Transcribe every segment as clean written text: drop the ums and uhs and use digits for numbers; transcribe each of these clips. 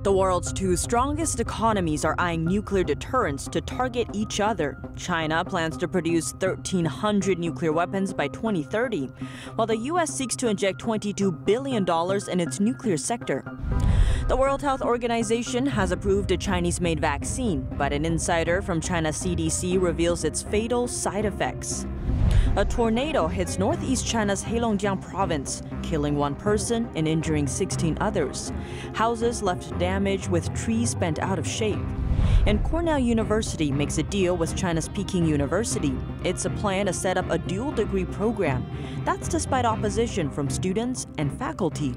The world's two strongest economies are eyeing nuclear deterrents to target each other. China plans to produce 1,300 nuclear weapons by 2030, while the U.S. seeks to inject $22 billion in its nuclear sector. The World Health Organization has approved a Chinese-made vaccine, but an insider from China CDC reveals its fatal side effects. A tornado hits northeast China's Heilongjiang province, killing one person and injuring 16 others. Houses left damaged with trees bent out of shape. And Cornell University makes a deal with China's Peking University. It's a plan to set up a dual degree program. That's despite opposition from students and faculty.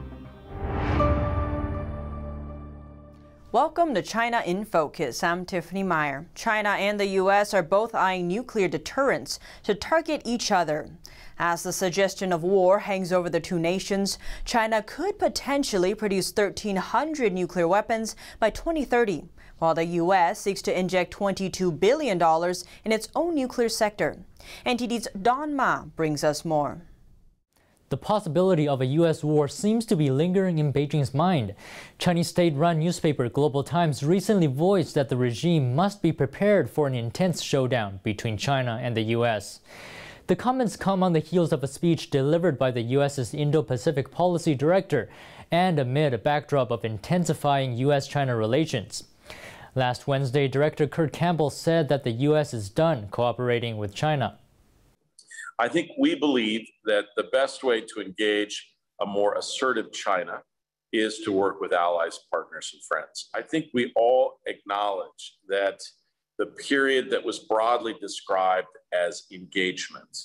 Welcome to China in Focus. I'm Tiffany Meyer. China and the U.S. are both eyeing nuclear deterrents to target each other. As the suggestion of war hangs over the two nations, China could potentially produce 1,300 nuclear weapons by 2030, while the U.S. seeks to inject $22 billion in its own nuclear sector. NTD's Don Ma brings us more. The possibility of a U.S. war seems to be lingering in Beijing's mind. Chinese state-run newspaper Global Times recently voiced that the regime must be prepared for an intense showdown between China and the U.S. The comments come on the heels of a speech delivered by the U.S.'s Indo-Pacific Policy Director and amid a backdrop of intensifying U.S.-China relations. Last Wednesday, Director Kurt Campbell said that the U.S. is done cooperating with China. I think we believe that the best way to engage a more assertive China is to work with allies, partners, and friends. I think we all acknowledge that the period that was broadly described as engagement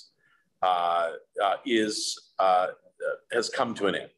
has come to an end.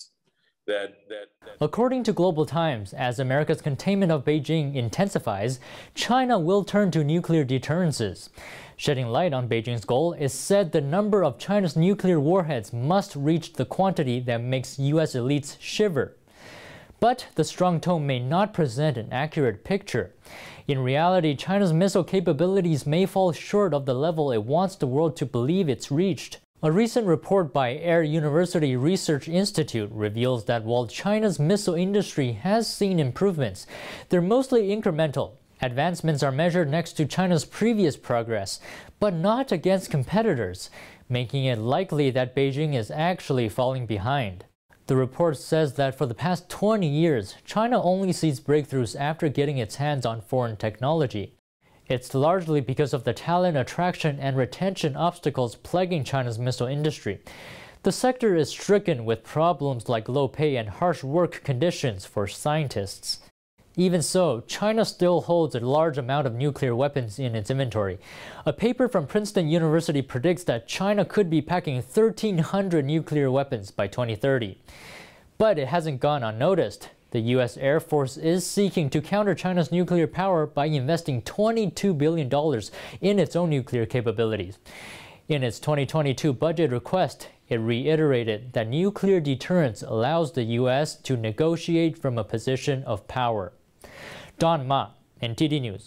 According to Global Times, as America's containment of Beijing intensifies, China will turn to nuclear deterrences. Shedding light on Beijing's goal, it said the number of China's nuclear warheads must reach the quantity that makes U.S. elites shiver. But the strong tone may not present an accurate picture. In reality, China's missile capabilities may fall short of the level it wants the world to believe it's reached. A recent report by Air University Research Institute reveals that while China's missile industry has seen improvements, they're mostly incremental. Advancements are measured next to China's previous progress, but not against competitors, making it likely that Beijing is actually falling behind. The report says that for the past 20 years, China only sees breakthroughs after getting its hands on foreign technology. It's largely because of the talent attraction and retention obstacles plaguing China's missile industry. The sector is stricken with problems like low pay and harsh work conditions for scientists. Even so, China still holds a large amount of nuclear weapons in its inventory. A paper from Princeton University predicts that China could be packing 1,300 nuclear weapons by 2030. But it hasn't gone unnoticed. The U.S. Air Force is seeking to counter China's nuclear power by investing $22 billion in its own nuclear capabilities. In its 2022 budget request, it reiterated that nuclear deterrence allows the U.S. to negotiate from a position of power. Don Ma, NTD News.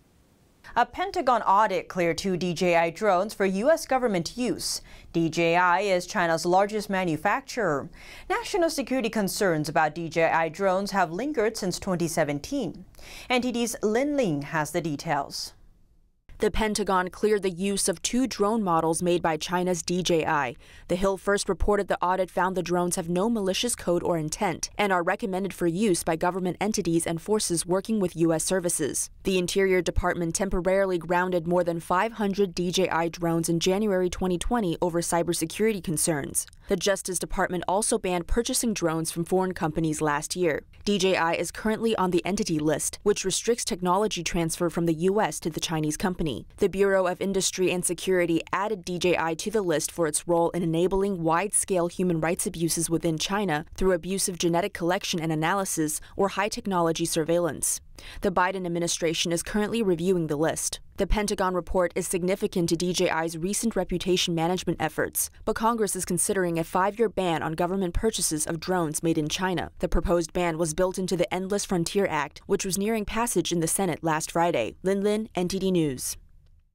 A Pentagon audit cleared 2 DJI drones for U.S. government use. DJI is China's largest manufacturer. National security concerns about DJI drones have lingered since 2017. NTD's Lin Ling has the details. The Pentagon cleared the use of 2 drone models made by China's DJI. The Hill first reported the audit found the drones have no malicious code or intent and are recommended for use by government entities and forces working with U.S. services. The Interior Department temporarily grounded more than 500 DJI drones in January 2020 over cybersecurity concerns. The Justice Department also banned purchasing drones from foreign companies last year. DJI is currently on the Entity List, which restricts technology transfer from the U.S. to the Chinese company. The Bureau of Industry and Security added DJI to the list for its role in enabling wide-scale human rights abuses within China through abusive genetic collection and analysis or high-technology surveillance. The Biden administration is currently reviewing the list. The Pentagon report is significant to DJI's recent reputation management efforts, but Congress is considering a 5-year ban on government purchases of drones made in China. The proposed ban was built into the Endless Frontier Act, which was nearing passage in the Senate last Friday. Lin Lin, NTD News.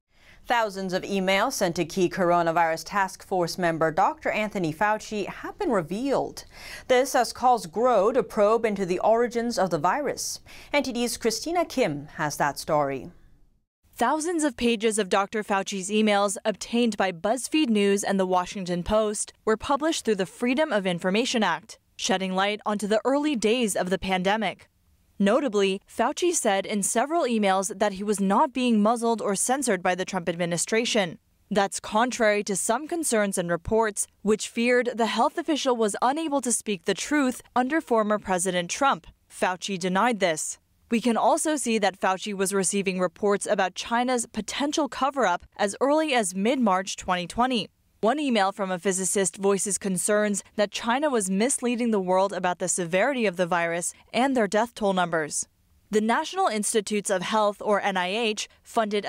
Thousands of emails sent to key coronavirus task force member Dr. Anthony Fauci have been revealed. This as calls grow to probe into the origins of the virus. NTD's Christina Kim has that story. Thousands of pages of Dr. Fauci's emails obtained by BuzzFeed News and The Washington Post were published through the Freedom of Information Act, shedding light onto the early days of the pandemic. Notably, Fauci said in several emails that he was not being muzzled or censored by the Trump administration. That's contrary to some concerns and reports, which feared the health official was unable to speak the truth under former President Trump. Fauci denied this. We can also see that Fauci was receiving reports about China's potential cover-up as early as mid-March 2020. One email from a physicist voices concerns that China was misleading the world about the severity of the virus and their death toll numbers. The National Institutes of Health, or NIH, funded a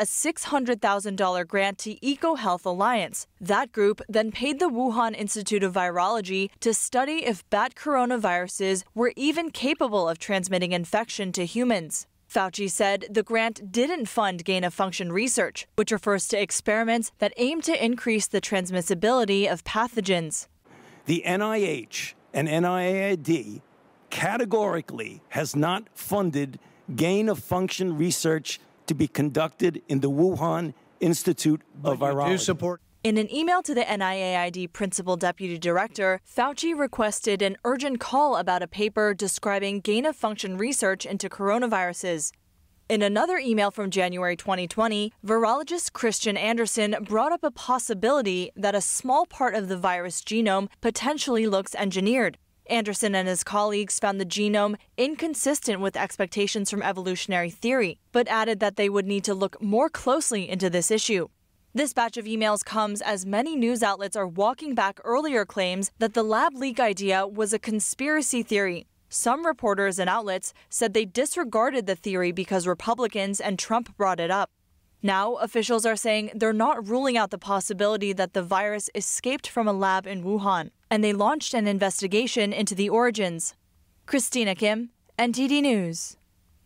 $600,000 grant to EcoHealth Alliance. That group then paid the Wuhan Institute of Virology to study if bat coronaviruses were even capable of transmitting infection to humans. Fauci said the grant didn't fund gain-of-function research, which refers to experiments that aim to increase the transmissibility of pathogens. The NIH and NIAID categorically has not funded gain-of-function research to be conducted in the Wuhan Institute of Virology. In an email to the NIAID Principal Deputy Director, Fauci requested an urgent call about a paper describing gain-of-function research into coronaviruses. In another email from January 2020, virologist Christian Anderson brought up a possibility that a small part of the virus genome potentially looks engineered. Anderson and his colleagues found the genome inconsistent with expectations from evolutionary theory, but added that they would need to look more closely into this issue. This batch of emails comes as many news outlets are walking back earlier claims that the lab leak idea was a conspiracy theory. Some reporters and outlets said they disregarded the theory because Republicans and Trump brought it up. Now, officials are saying they're not ruling out the possibility that the virus escaped from a lab in Wuhan, and they launched an investigation into the origins. Christina Kim, NTD News.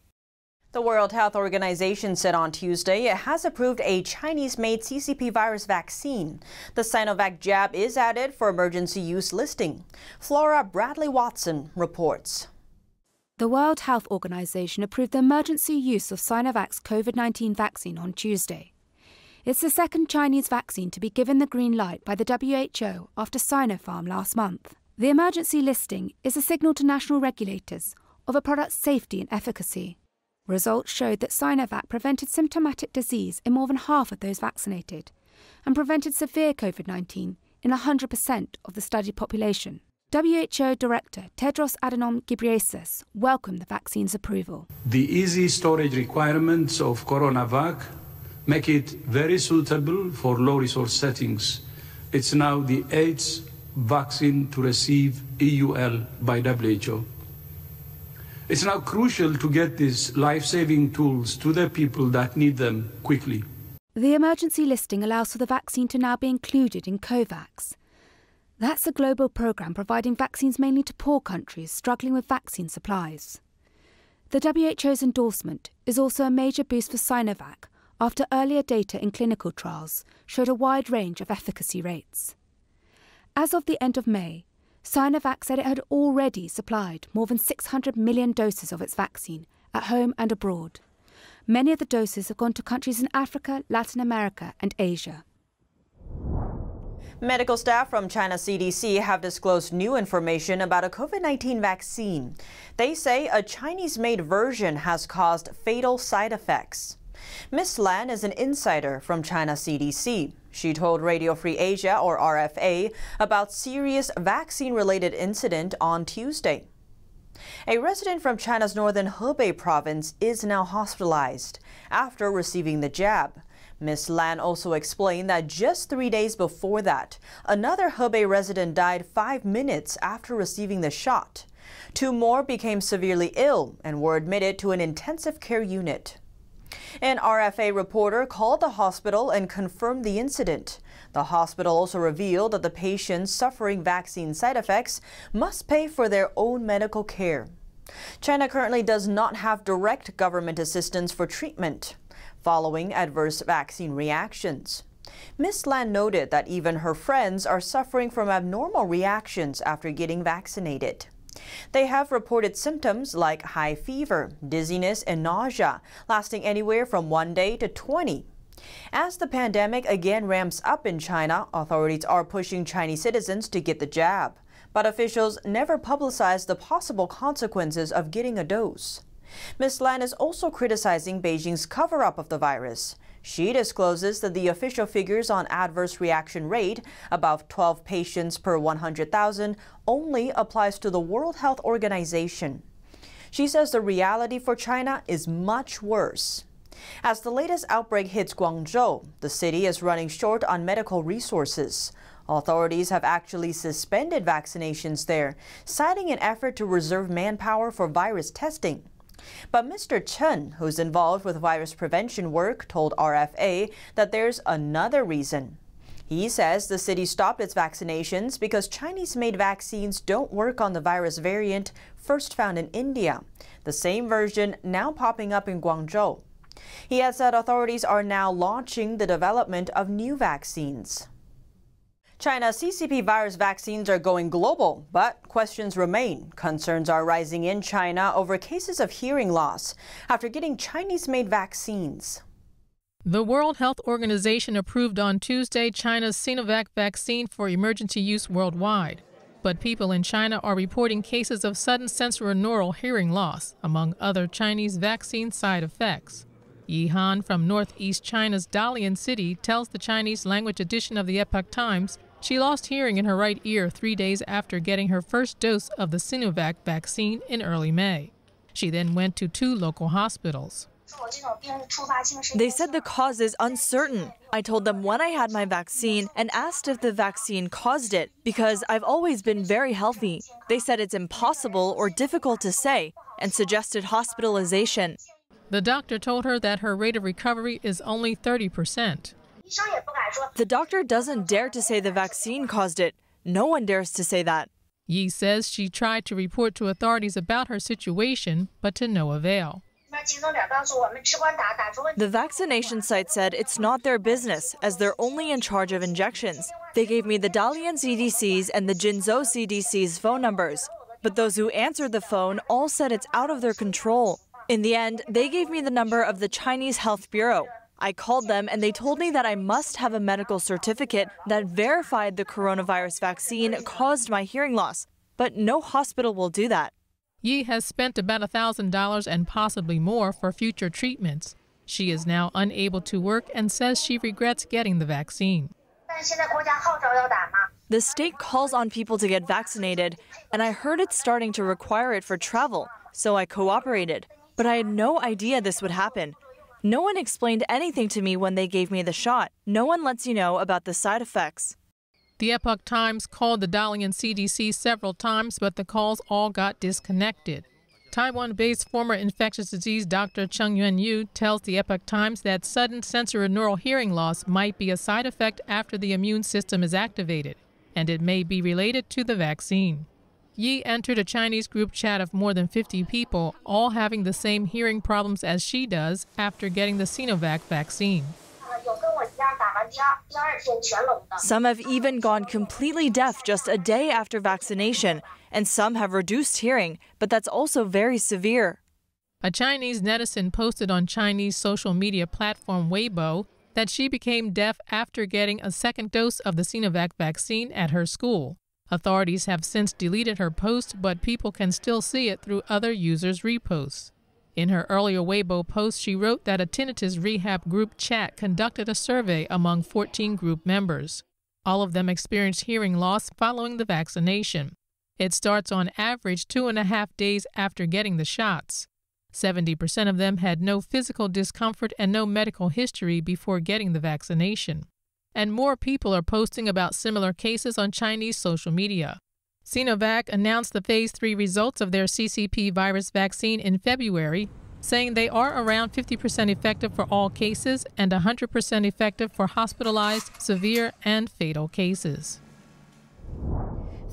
The World Health Organization said on Tuesday it has approved a Chinese-made CCP virus vaccine. The Sinovac jab is added for emergency use listing. Flora Bradley-Watson reports. The World Health Organization approved the emergency use of Sinovac's COVID-19 vaccine on Tuesday. It's the second Chinese vaccine to be given the green light by the WHO after Sinopharm last month. The emergency listing is a signal to national regulators of a product's safety and efficacy. Results showed that Sinovac prevented symptomatic disease in more than half of those vaccinated and prevented severe COVID-19 in 100% of the studied population. WHO Director Tedros Adhanom Ghebreyesus welcomed the vaccine's approval. The easy storage requirements of CoronaVac make it very suitable for low-resource settings. It's now the 8th vaccine to receive EUL by WHO. It's now crucial to get these life-saving tools to the people that need them quickly. The emergency listing allows for the vaccine to now be included in COVAX. That's a global programme providing vaccines mainly to poor countries struggling with vaccine supplies. The WHO's endorsement is also a major boost for Sinovac after earlier data in clinical trials showed a wide range of efficacy rates. As of the end of May, Sinovac said it had already supplied more than 600 million doses of its vaccine at home and abroad. Many of the doses have gone to countries in Africa, Latin America and Asia. Medical staff from China CDC have disclosed new information about a COVID-19 vaccine. They say a Chinese-made version has caused fatal side effects. Ms. Lan is an insider from China CDC. She told Radio Free Asia, or RFA, about serious vaccine-related incident on Tuesday. A resident from China's northern Hebei province is now hospitalized after receiving the jab. Ms. Lan also explained that just 3 days before that, another Hebei resident died 5 minutes after receiving the shot. 2 more became severely ill and were admitted to an intensive care unit. An RFA reporter called the hospital and confirmed the incident. The hospital also revealed that the patients suffering vaccine side effects must pay for their own medical care. China currently does not have direct government assistance for treatment following adverse vaccine reactions. Ms. Lan noted that even her friends are suffering from abnormal reactions after getting vaccinated. They have reported symptoms like high fever, dizziness, and nausea, lasting anywhere from 1 day to 20. As the pandemic again ramps up in China, authorities are pushing Chinese citizens to get the jab. But officials never publicize the possible consequences of getting a dose. Ms. Lan is also criticizing Beijing's cover-up of the virus. She discloses that the official figures on adverse reaction rate, about 12 patients per 100,000, only applies to the World Health Organization. She says the reality for China is much worse. As the latest outbreak hits Guangzhou, the city is running short on medical resources. Authorities have actually suspended vaccinations there, citing an effort to reserve manpower for virus testing. But Mr. Chen, who's involved with virus prevention work, told RFA that there's another reason. He says the city stopped its vaccinations because Chinese-made vaccines don't work on the virus variant first found in India, the same version now popping up in Guangzhou. He has said authorities are now launching the development of new vaccines. China CCP virus vaccines are going global, but questions remain. Concerns are rising in China over cases of hearing loss after getting Chinese-made vaccines. The World Health Organization approved on Tuesday China's Sinovac vaccine for emergency use worldwide. But people in China are reporting cases of sudden sensorineural hearing loss, among other Chinese vaccine side effects. Yi Han from northeast China's Dalian City tells the Chinese language edition of the Epoch Times she lost hearing in her right ear 3 days after getting her first dose of the Sinovac vaccine in early May. She then went to 2 local hospitals. They said the cause is uncertain. I told them when I had my vaccine and asked if the vaccine caused it because I've always been very healthy. They said it's impossible or difficult to say and suggested hospitalization. The doctor told her that her rate of recovery is only 30%. The doctor doesn't dare to say the vaccine caused it. No one dares to say that. Yi says she tried to report to authorities about her situation, but to no avail. The vaccination site said it's not their business, as they're only in charge of injections. They gave me the Dalian CDC's and the Jinzhou CDC's phone numbers. But those who answered the phone all said it's out of their control. In the end, they gave me the number of the Chinese Health Bureau. I called them and they told me that I must have a medical certificate that verified the coronavirus vaccine caused my hearing loss. But no hospital will do that. Yi has spent about $1,000 and possibly more for future treatments. She is now unable to work and says she regrets getting the vaccine. The state calls on people to get vaccinated, and I heard it's starting to require it for travel, so I cooperated. But I had no idea this would happen. No one explained anything to me when they gave me the shot. No one lets you know about the side effects. The Epoch Times called the Dalian CDC several times, but the calls all got disconnected. Taiwan-based former infectious disease Dr. Cheng Yuanyu tells the Epoch Times that sudden sensorineural hearing loss might be a side effect after the immune system is activated, and it may be related to the vaccine. Yi entered a Chinese group chat of more than 50 people, all having the same hearing problems as she does after getting the Sinovac vaccine. Some have even gone completely deaf just a day after vaccination, and some have reduced hearing, but that's also very severe. A Chinese netizen posted on Chinese social media platform Weibo that she became deaf after getting a second dose of the Sinovac vaccine at her school. Authorities have since deleted her post, but people can still see it through other users' reposts. In her earlier Weibo post, she wrote that a tinnitus rehab group chat conducted a survey among 14 group members. All of them experienced hearing loss following the vaccination. It starts on average 2.5 days after getting the shots. 70% of them had no physical discomfort and no medical history before getting the vaccination. And more people are posting about similar cases on Chinese social media. Sinovac announced the Phase 3 results of their CCP virus vaccine in February, saying they are around 50% effective for all cases and 100% effective for hospitalized, severe, and fatal cases.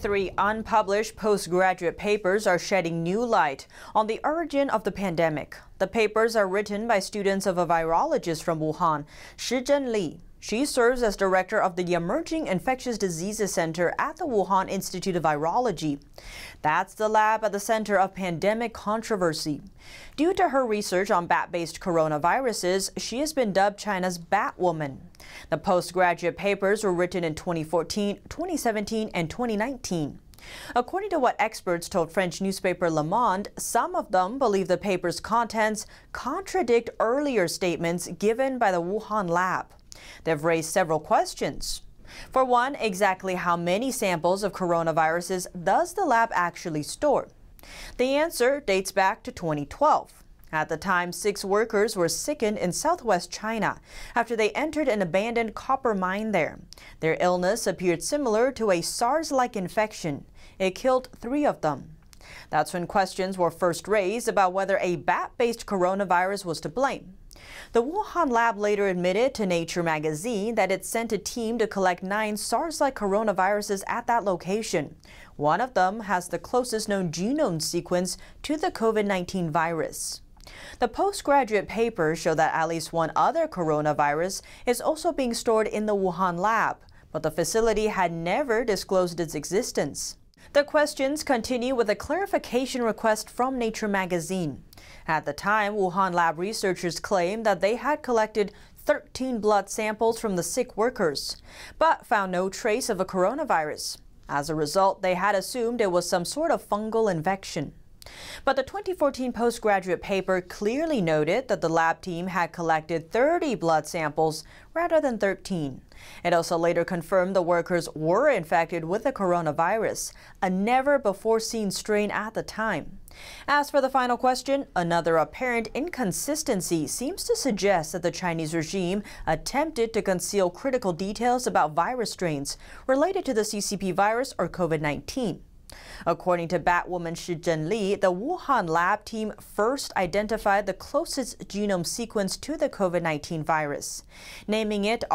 3 unpublished postgraduate papers are shedding new light on the origin of the pandemic. The papers are written by students of a virologist from Wuhan, Shizhen Li. She serves as director of the Emerging Infectious Diseases Center at the Wuhan Institute of Virology. That's the lab at the center of pandemic controversy. Due to her research on bat-based coronaviruses, she has been dubbed China's Batwoman. The postgraduate papers were written in 2014, 2017, and 2019. According to what experts told French newspaper Le Monde, some of them believe the paper's contents contradict earlier statements given by the Wuhan lab. They've raised several questions. For one, exactly how many samples of coronaviruses does the lab actually store? The answer dates back to 2012. At the time, 6 workers were sickened in southwest China after they entered an abandoned copper mine there. Their illness appeared similar to a SARS-like infection. It killed 3 of them. That's when questions were first raised about whether a bat-based coronavirus was to blame. The Wuhan lab later admitted to Nature magazine that it sent a team to collect 9 SARS-like coronaviruses at that location. One of them has the closest known genome sequence to the COVID-19 virus. The postgraduate papers show that at least one other coronavirus is also being stored in the Wuhan lab, but the facility had never disclosed its existence. The questions continue with a clarification request from Nature magazine. At the time, Wuhan lab researchers claimed that they had collected 13 blood samples from the sick workers, but found no trace of a coronavirus. As a result, they had assumed it was some sort of fungal infection. But the 2014 postgraduate paper clearly noted that the lab team had collected 30 blood samples rather than 13. It also later confirmed the workers were infected with the coronavirus, a never-before-seen strain at the time. As for the final question, another apparent inconsistency seems to suggest that the Chinese regime attempted to conceal critical details about virus strains related to the CCP virus or COVID-19. According to Batwoman Shizhen Li, the Wuhan lab team first identified the closest genome sequence to the COVID-19 virus, naming it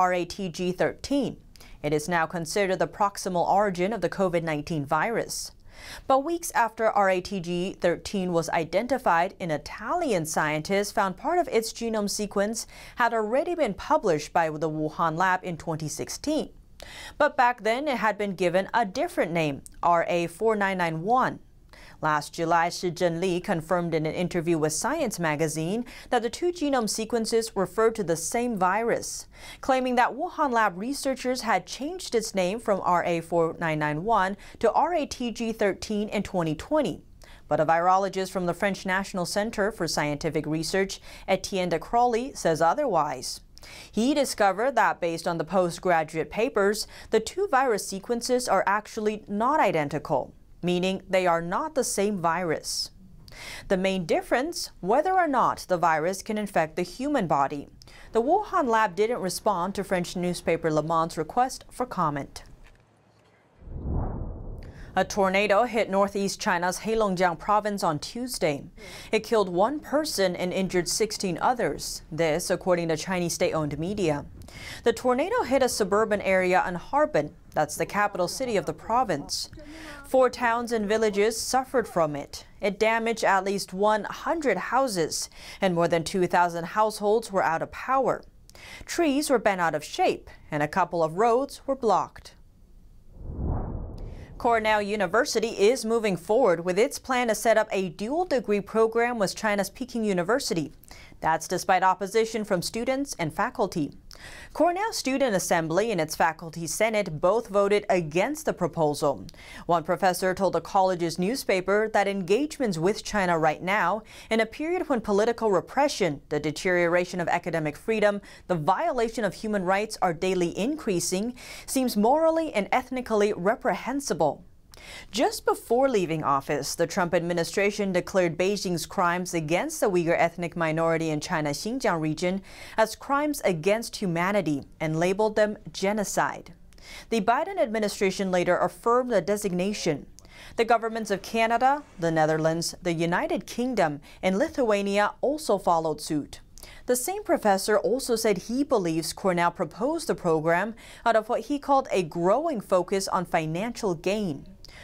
RATG13. It is now considered the proximal origin of the COVID-19 virus. But weeks after RATG13 was identified, an Italian scientist found part of its genome sequence had already been published by the Wuhan lab in 2016. But back then, it had been given a different name, RA4991. Last July, Shizhen Li confirmed in an interview with Science magazine that the 2 genome sequences referred to the same virus, claiming that Wuhan lab researchers had changed its name from RA4991 to RATG13 in 2020. But a virologist from the French National Center for Scientific Research, Etienne de Crowley, says otherwise. He discovered that based on the postgraduate papers, the 2 virus sequences are actually not identical, meaning they are not the same virus. The main difference, whether or not the virus can infect the human body. The Wuhan lab didn't respond to French newspaper Le Monde's request for comment. A tornado hit northeast China's Heilongjiang province on Tuesday. It killed 1 person and injured 16 others, this according to Chinese state-owned media. The tornado hit a suburban area in Harbin, that's the capital city of the province. 4 towns and villages suffered from it. It damaged at least 100 houses, and more than 2,000 households were out of power. Trees were bent out of shape, and a couple of roads were blocked. Cornell University is moving forward with its plan to set up a dual degree program with China's Peking University. That's despite opposition from students and faculty. Cornell Student Assembly and its faculty senate both voted against the proposal. One professor told the college's newspaper that engagements with China right now, in a period when political repression, the deterioration of academic freedom, the violation of human rights are daily increasing, seems morally and ethnically reprehensible. Just before leaving office, the Trump administration declared Beijing's crimes against the Uyghur ethnic minority in China's Xinjiang region as crimes against humanity and labeled them genocide. The Biden administration later affirmed the designation. The governments of Canada, the Netherlands, the United Kingdom, and Lithuania also followed suit. The same professor also said he believes Cornell proposed the program out of what he called a growing focus on financial gain.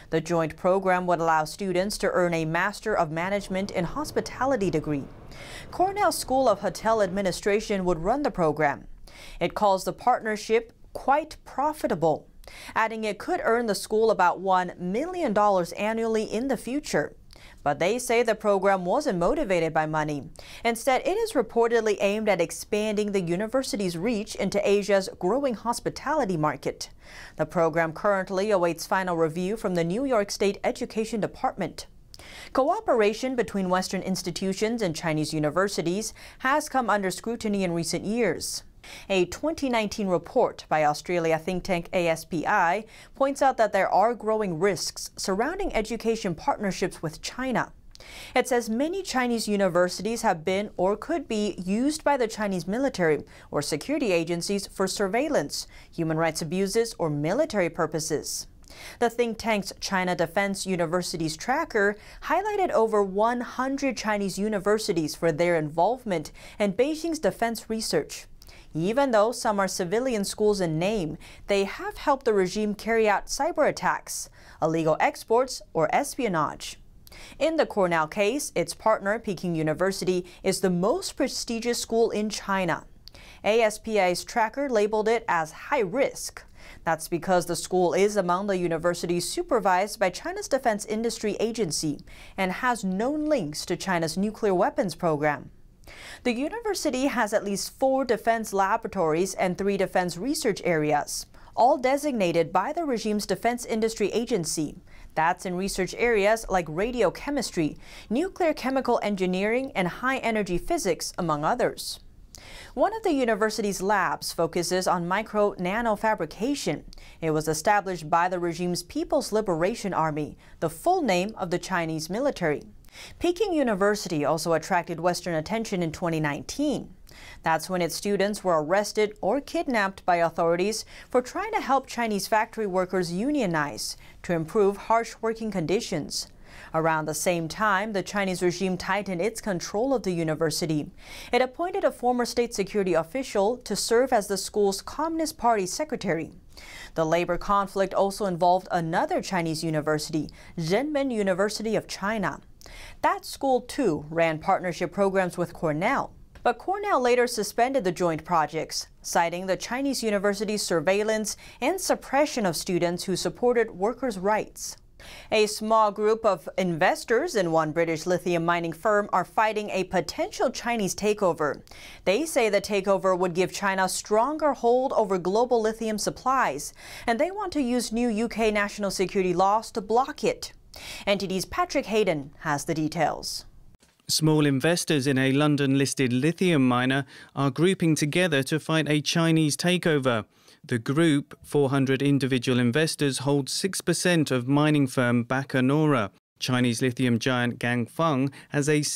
The joint program would allow students to earn a Master of Management in Hospitality degree. Cornell School of Hotel Administration would run the program. It calls the partnership quite profitable, adding it could earn the school about $1 million annually in the future. But they say the program wasn't motivated by money. Instead, it is reportedly aimed at expanding the university's reach into Asia's growing hospitality market. The program currently awaits final review from the New York State Education Department. Cooperation between Western institutions and Chinese universities has come under scrutiny in recent years. A 2019 report by Australia think tank ASPI points out that there are growing risks surrounding education partnerships with China. It says many Chinese universities have been or could be used by the Chinese military or security agencies for surveillance, human rights abuses, or military purposes. The think tank's China Defense Universities Tracker highlighted over 100 Chinese universities for their involvement in Beijing's defense research. Even though some are civilian schools in name, they have helped the regime carry out cyber attacks, illegal exports, or espionage. In the Cornell case, its partner, Peking University, is the most prestigious school in China. ASPI's tracker labeled it as high risk. That's because the school is among the universities supervised by China's Defense Industry Agency and has known links to China's nuclear weapons program. The university has at least 4 defense laboratories and 3 defense research areas, all designated by the regime's Defense Industry Agency. That's in research areas like radiochemistry, nuclear chemical engineering, and high-energy physics, among others. One of the university's labs focuses on micro-nanofabrication. It was established by the regime's People's Liberation Army, the full name of the Chinese military. Peking University also attracted Western attention in 2019. That's when its students were arrested or kidnapped by authorities for trying to help Chinese factory workers unionize to improve harsh working conditions. Around the same time, the Chinese regime tightened its control of the university. It appointed a former state security official to serve as the school's Communist Party secretary. The labor conflict also involved another Chinese university, Renmin University of China. That school, too, ran partnership programs with Cornell. But Cornell later suspended the joint projects, citing the Chinese university's surveillance and suppression of students who supported workers' rights. A small group of investors in one British lithium mining firm are fighting a potential Chinese takeover. They say the takeover would give China a stronger hold over global lithium supplies, and they want to use new UK national security laws to block it. NTD's Patrick Hayden has the details. Small investors in a London-listed lithium miner are grouping together to fight a Chinese takeover. The group, 400 individual investors, hold 6% of mining firm Bacanora. Chinese lithium giant Ganfeng has a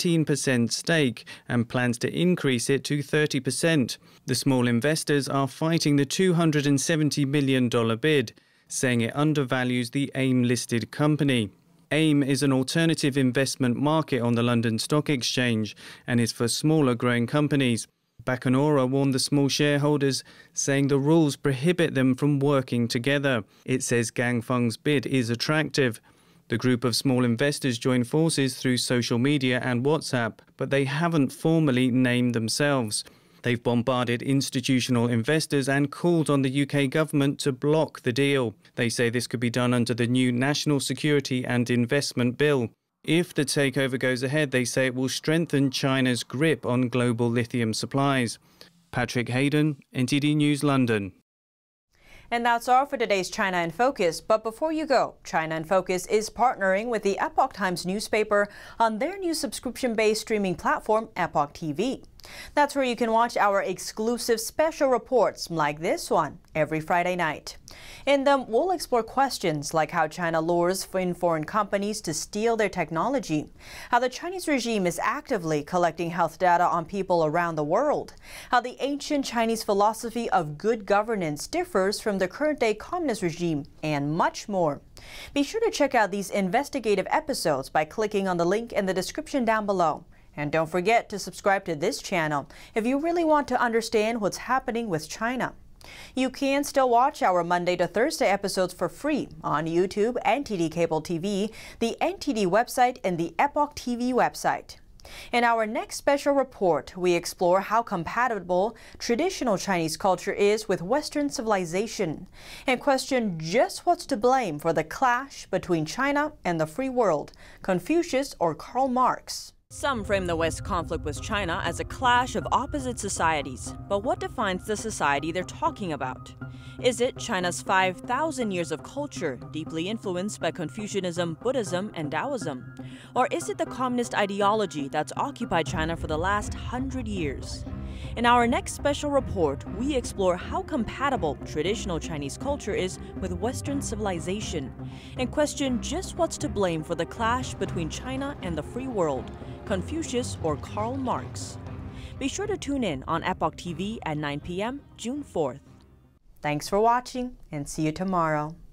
17% stake and plans to increase it to 30%. The small investors are fighting the $270 million bid, saying it undervalues the AIM-listed company. AIM is an alternative investment market on the London Stock Exchange and is for smaller growing companies. Bacanora warned the small shareholders, saying the rules prohibit them from working together. It says Ganfeng's bid is attractive. The group of small investors joined forces through social media and WhatsApp, but they haven't formally named themselves. They've bombarded institutional investors and called on the UK government to block the deal. They say this could be done under the new National Security and Investment Bill. If the takeover goes ahead, they say it will strengthen China's grip on global lithium supplies. Patrick Hayden, NTD News, London. And that's all for today's China in Focus. But before you go, China in Focus is partnering with the Epoch Times newspaper on their new subscription-based streaming platform, Epoch TV. That's where you can watch our exclusive special reports like this one every Friday night. In them, we'll explore questions like how China lures in foreign companies to steal their technology, how the Chinese regime is actively collecting health data on people around the world, how the ancient Chinese philosophy of good governance differs from the current-day communist regime, and much more. Be sure to check out these investigative episodes by clicking on the link in the description down below. And don't forget to subscribe to this channel if you really want to understand what's happening with China. You can still watch our Monday to Thursday episodes for free on YouTube, NTD Cable TV, the NTD website, and the Epoch TV website. In our next special report, we explore how compatible traditional Chinese culture is with Western civilization and question just what's to blame for the clash between China and the free world, Confucius or Karl Marx. Some frame the West's conflict with China as a clash of opposite societies. But what defines the society they're talking about? Is it China's 5,000 years of culture, deeply influenced by Confucianism, Buddhism, and Taoism? Or is it the communist ideology that's occupied China for the last 100 years? In our next special report, we explore how compatible traditional Chinese culture is with Western civilization and question just what's to blame for the clash between China and the free world, Confucius or Karl Marx. Be sure to tune in on Epoch TV at 9 p.m. June 4th. Thanks for watching and see you tomorrow.